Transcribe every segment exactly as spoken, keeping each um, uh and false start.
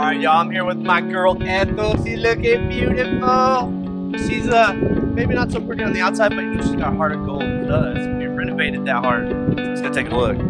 Alright, y'all, I'm here with my girl Ethel. She's looking beautiful. She's uh maybe not so pretty on the outside, but you know, she's got a heart of gold. It does. We renovated that heart. Let's go take a look.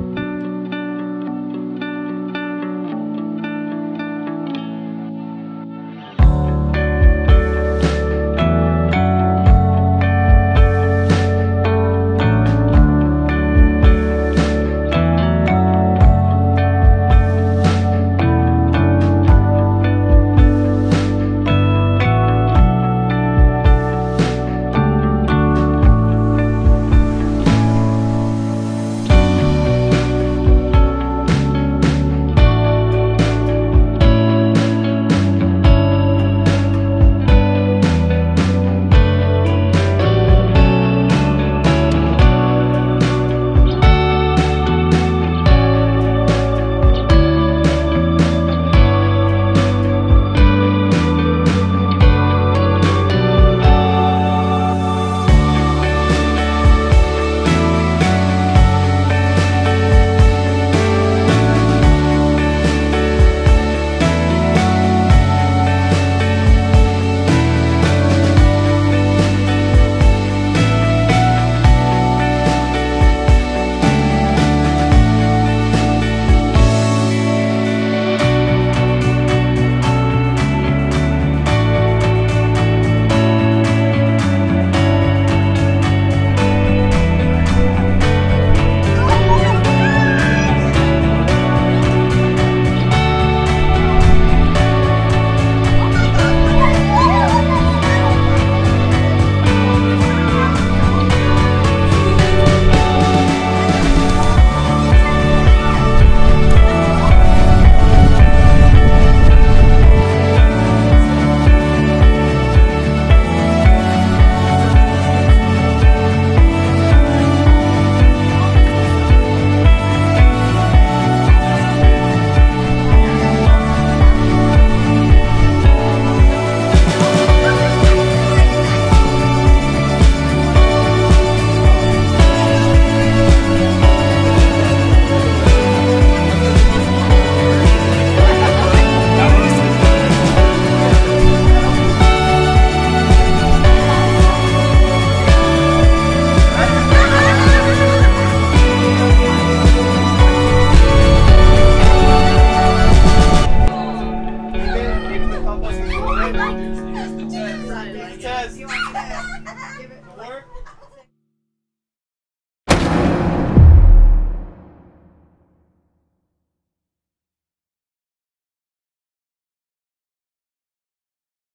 You want to